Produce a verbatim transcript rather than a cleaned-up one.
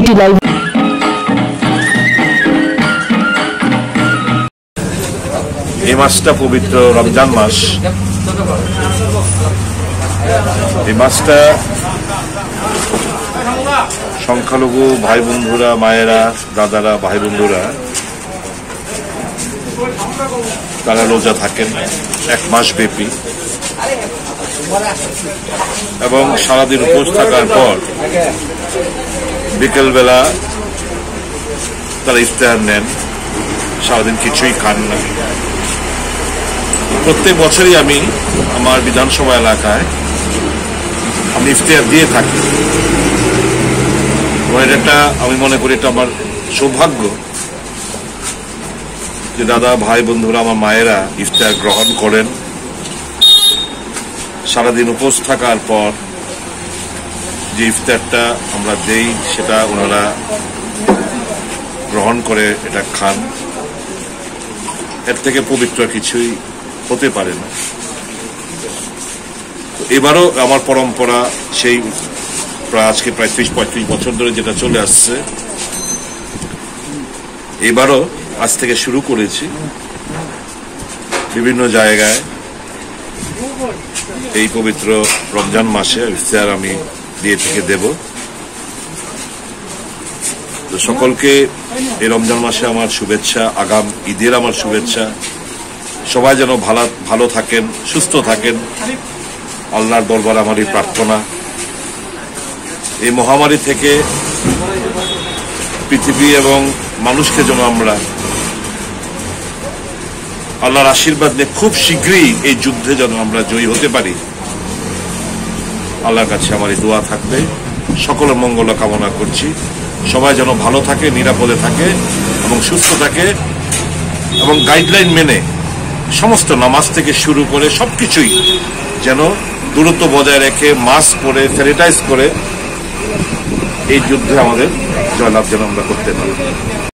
বিটি লাইভ। এই মাসটা পবিত্র রমজান মাস। এই মাসটা সংখ্যালঘু ভাই বন্ধুরা, মায়েরা, দাদারা, ভাই বন্ধুরা তারা রোজা থাকেন এক মাস ব্যাপী এবং সারাদিন উপোস থাকার পর বিকেলবেলা তারা ইফতার নেন, সারাদিন কিছুই খান না। প্রত্যেক বছরই আমি আমার বিধানসভা এলাকায় আমি ইফতার দিয়ে থাকি। এটা আমি মনে করি এটা আমার সৌভাগ্য যে দাদা, ভাই, বন্ধুরা, আমার মায়েরা ইফতার গ্রহণ করেন। সারাদিন উপোস থাকার পর যে ইফতারটা আমরা দেই সেটা ওনারা গ্রহণ করে এটা খান। এর থেকে পবিত্র কিছুই হতে পারে না। এবারও আমার পরম্পরা সেই প্রায় আজকে প্রায় ত্রিশ পঁয়ত্রিশ বছর ধরে যেটা চলে আসছে, এবারও আজ থেকে শুরু করেছি বিভিন্ন জায়গায় এই পবিত্র রমজান মাসে ইফতার আমি দিয়ে থেকে দেব। তো সকলকে এই রমজান মাসে আমার শুভেচ্ছা, আগাম ঈদের আমার শুভেচ্ছা। সবাই যেন ভালো ভালো থাকেন, সুস্থ থাকেন, আল্লাহর দরবারে আমার এই প্রার্থনা। এই মহামারী থেকে পৃথিবী এবং মানুষকে যেন আমরা আল্লাহর আশীর্বাদ নিয়ে খুব শীঘ্রই এই যুদ্ধে যেন আমরা জয়ী হতে পারি। আল্লাহর কাছে আমার এই দোয়া থাকবে। সকলের মঙ্গল কামনা করছি। সবাই যেন ভালো থাকে, নিরাপদে থাকে এবং সুস্থ থাকে এবং গাইডলাইন মেনে সমস্ত নামাজ থেকে শুরু করে সবকিছুই যেন দূরত্ব বজায় রেখে মাস্ক পরে স্যানিটাইজ করে এই যুদ্ধে আমাদের জয়লাভ যেন আমরা করতে পারি।